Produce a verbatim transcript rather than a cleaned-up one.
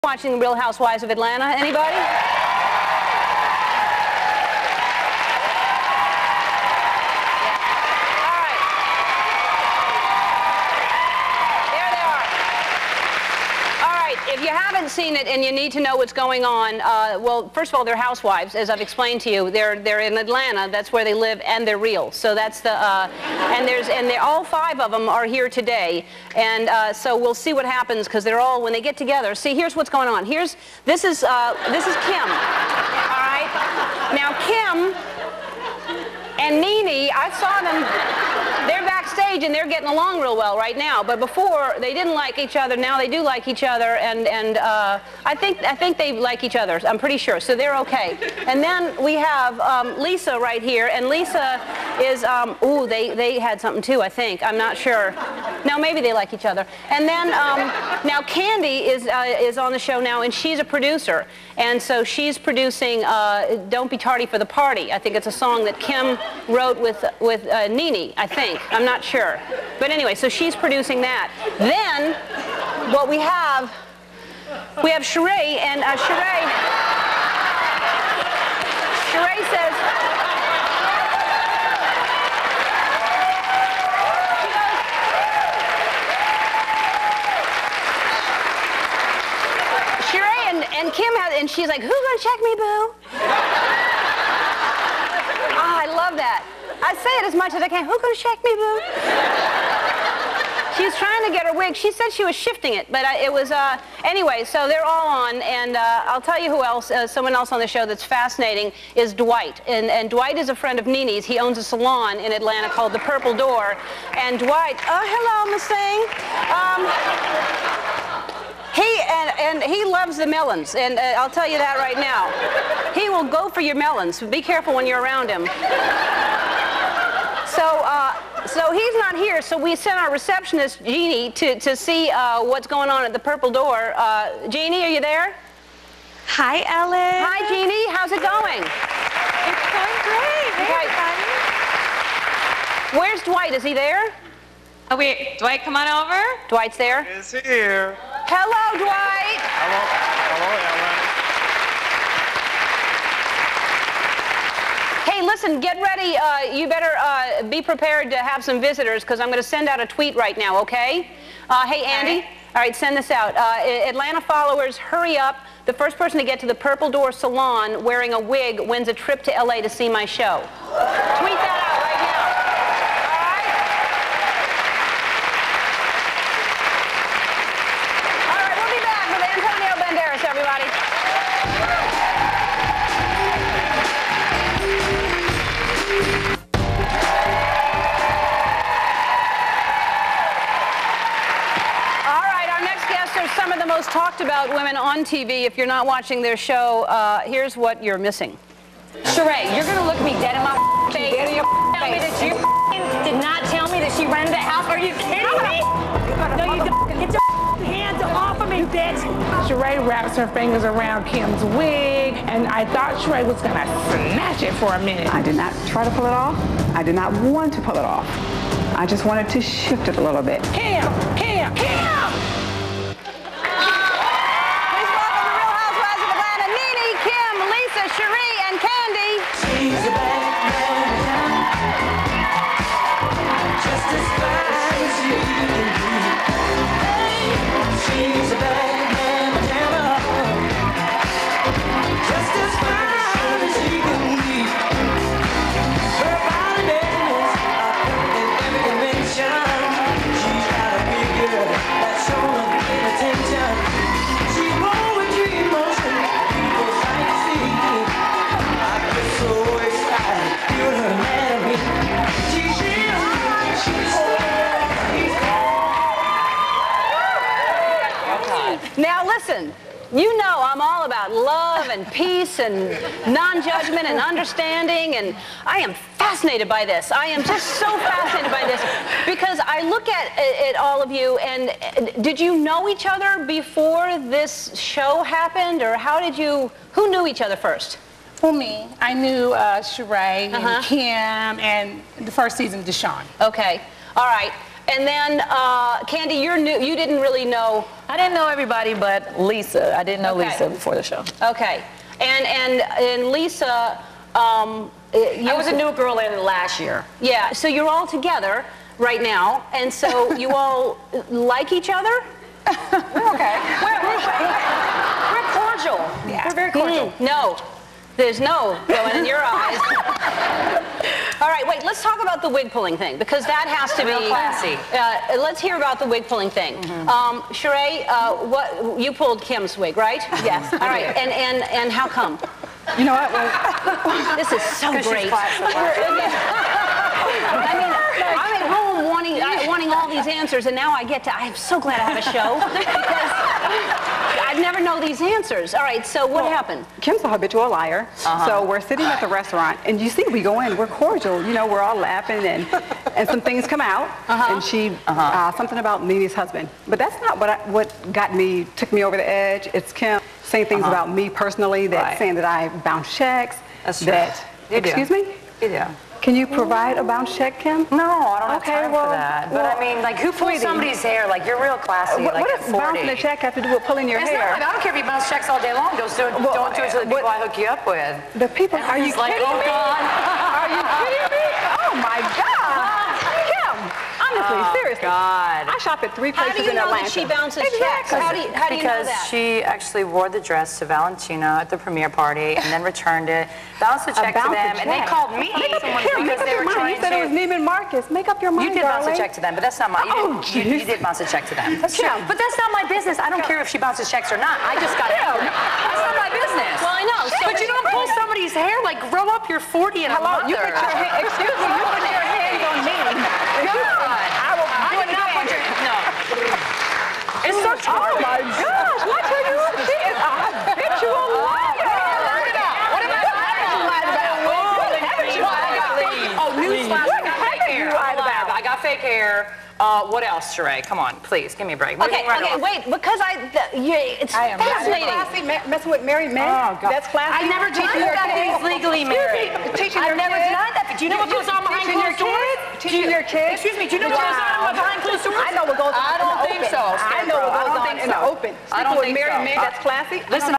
Watching Real Housewives of Atlanta, anybody? If you haven't seen it and you need to know what's going on, uh, well, first of all, they're housewives, as I've explained to you. They're they're in Atlanta. That's where they live, and they're real. So that's the uh, and there's and they all five of them are here today, and uh, so we'll see what happens because they're all when they get together. See, here's what's going on. Here's this is uh, this is Kim. All right. Now Kim and Nene, I saw them. They're backstage and they're getting along real well right now. But before they didn't like each other. Now they do like each other, and and uh, I think I think they like each other. I'm pretty sure. So they're okay. And then we have um, Lisa right here, and Lisa is um, ooh they they had something too. I think I'm not sure. No, maybe they like each other. And then um, now Candy is uh, is on the show now, and she's a producer, and so she's producing uh, "Don't Be Tardy for the Party." I think it's a song that Kim wrote with with uh, Nene. I think. I'm not sure. But anyway, so she's producing that. Then, what we have, we have Sheree, and uh, Sheree, Sheree says, Sheree and, and Kim has, and she's like, who's gonna check me, boo? Oh, I love that. I say it as much as I can. Who's gonna check me, boo? She's trying to get her wig. She said she was shifting it, but uh, it was, uh, anyway, so they're all on, and uh, I'll tell you who else, uh, someone else on the show that's fascinating is Dwight. And, and Dwight is a friend of Nene's. He owns a salon in Atlanta called The Purple Door. And Dwight, oh, hello, Miss Thing. Um, He and, and he loves the melons, and uh, I'll tell you that right now. He will go for your melons. Be careful when you're around him. So, uh, so he's not here, so we sent our receptionist, Jeannie, to, to see uh, what's going on at the Purple Door. Uh, Jeannie, are you there? Hi, Ellen. Hi, Jeannie. How's it going? It's going great. Hey, everybody. Where's Dwight? Is he there? Oh, wait. Dwight, come on over. Dwight's there? He's here. Hello, Dwight. Hello, hello, Ellen. Hey, listen, get ready. Uh, you better uh, be prepared to have some visitors because I'm going to send out a tweet right now, okay? Uh, hey, Andy. All right. All right, send this out. Uh, Atlanta followers, hurry up. The first person to get to the Purple Door Salon wearing a wig wins a trip to L A to see my show. Tweet that out right now. All right? All right, we'll be back with Antonio Banderas, everybody. Some of the most talked about women on T V. If you're not watching their show, uh, here's what you're missing. Sheree, you're gonna look me dead in my face. Dead in your tell face. Me that you did not tell me that she rented a house. Are you kidding me? No, you don't. Get your hands off of me, bitch. Sheree wraps her fingers around Kim's wig, and I thought Sheree was gonna snatch it for a minute. I did not try to pull it off. I did not want to pull it off. I just wanted to shift it a little bit. Kim, Kim, Kim! Sheree and Candy. She's a bad man, just as fine as you can be. Hey, she's a bad man, just as fine as you can be. Her body measurements are in every dimension. She's got a figure that's showing great attention. She's born with true emotion. People sight to see. So excited, feel her anatomy. She's real, she's Now listen, you know I'm all about love and peace and non-judgment and understanding, and I am fascinated by this. I am just so fascinated by this because I look at, at all of you, and did you know each other before this show happened, or how did you, who knew each other first? For me, I knew uh, Sheree Uh-huh. and Kim and the first season, Deshaun. Okay, all right. And then, uh, Candy, you're new. You didn't really know. I didn't know everybody but Lisa. I didn't know Okay. Lisa before the show. Okay. And and and Lisa, um, you I was a new girl in last year. Yeah. So you're all together right now, and so you all like each other. We're okay. We're, we're, we're cordial. Yeah. We're very cordial. Mm, no, there's no going in your eyes. All right, wait, let's talk about the wig pulling thing, because that has to Real be classy. Uh, let's hear about the wig pulling thing. Mm-hmm. um, Sheree, uh, what, you pulled Kim's wig, right? Yes. All right, and, and, and how come? You know what? Well, This is so great. I mean, I'm at home wanting, uh, wanting all these answers, and now I get to, I'm so glad I have a show, because I never know these answers. All right, so what well, happened? Kim's a habitual liar. Uh-huh. So we're sitting at the restaurant, and you see, we go in, we're cordial. You know, we're all laughing, and and some things come out, Uh-huh. and she, uh, something about Nene's husband. But that's not what I, what got me, took me over the edge. It's Kim saying things Uh-huh. about me personally, that Right. saying that I bounce checks. That's true. That, You do. excuse me? Yeah. Can you provide a bounce check, Kim? No, I don't have Okay, time well- for that. But well, I mean, like, who pulls sweetie. somebody's hair? Like, you're real classy. What, like what at does forty. bouncing a check have to do with pulling your It's hair? not, I don't care if you bounce checks all day long. Don't do, Well, don't do it to the what- people I hook you up with. The people, are you It's like, kidding oh, me? God. Are you kidding me? Oh my God! Kim, honestly, Oh, seriously. God. I shop at three How places do you in know Atlanta. that she bounces Exactly. checks? How do you, how do you know Because that? she actually wore the dress to Valentina at the premiere party and then returned it, bounced the check to bounce a them, and they check. called me Make up, Kim, make because up they your were mind. trying You said to. it was Neiman Marcus. Make up your mind, You did bounce a darling. check to them, but that's not my. You, Oh, did, you, you jeez. did bounce a check to them. That's Kim. true. But that's not my business. I don't care if she bounces checks or not. I just got angry. That's not my business. Well, I know. So But you don't pull somebody's hair. Like, grow up. You're forty and a Hello, mother. you put your hand, excuse me, you put your hands on me. God. I will I do did it not put again. your. No. It's so true. Oh my gosh, watch her you. She is a habitual liar. What am I lying about? Oh, newsflash, I got fake hair. you lied I'm alive. about? I got fake hair. Uh, what else, Sheree? Come on, please, give me a break. We're Okay, moving right okay, along. wait, because I, the, yeah, it's I am fascinating. classy, me- messing with married men. Oh, God. That's classy. I never Teaching denied your that kids. he's legally Excuse married. me, Teaching I've your never kids. denied that, but do you know what goes on behind Teaching your closed doors? kids. Teaching your kids. Excuse me, do you know what goes on Wow. behind closed doors? I know what goes on I in don't the think open. so. I know what I goes don't on think in the so. open. I Sleeping don't with think married so. men, that's classy. Listen,